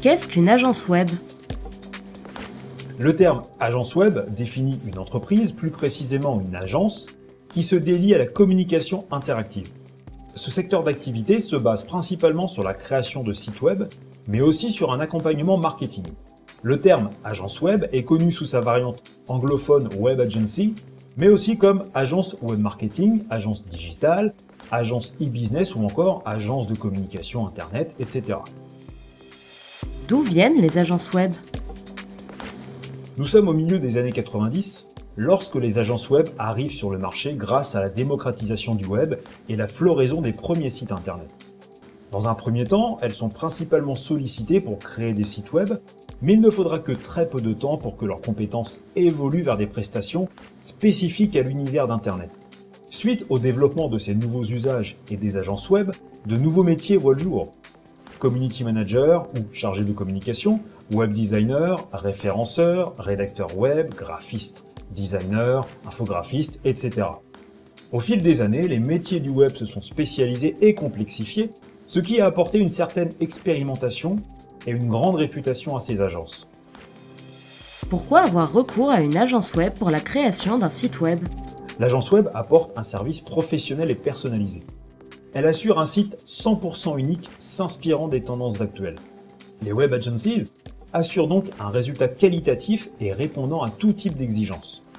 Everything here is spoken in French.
Qu'est-ce qu'une agence web? Le terme agence web définit une entreprise, plus précisément une agence, qui se dédie à la communication interactive. Ce secteur d'activité se base principalement sur la création de sites web, mais aussi sur un accompagnement marketing. Le terme agence web est connu sous sa variante anglophone web agency, mais aussi comme agence web marketing, agence digitale, agence e-business ou encore agence de communication internet, etc. D'où viennent les agences web? Nous sommes au milieu des années 90, lorsque les agences web arrivent sur le marché grâce à la démocratisation du web et la floraison des premiers sites internet. Dans un premier temps, elles sont principalement sollicitées pour créer des sites web, mais il ne faudra que très peu de temps pour que leurs compétences évoluent vers des prestations spécifiques à l'univers d'Internet. Suite au développement de ces nouveaux usages et des agences web, de nouveaux métiers voient le jour. Community manager ou chargé de communication, web designer, référenceur, rédacteur web, graphiste, designer, infographiste, etc. Au fil des années, les métiers du web se sont spécialisés et complexifiés, ce qui a apporté une certaine expérimentation et une grande réputation à ces agences. Pourquoi avoir recours à une agence web pour la création d'un site web? L'agence web apporte un service professionnel et personnalisé. Elle assure un site 100% unique s'inspirant des tendances actuelles. Les web agencies assurent donc un résultat qualitatif et répondant à tout type d'exigences.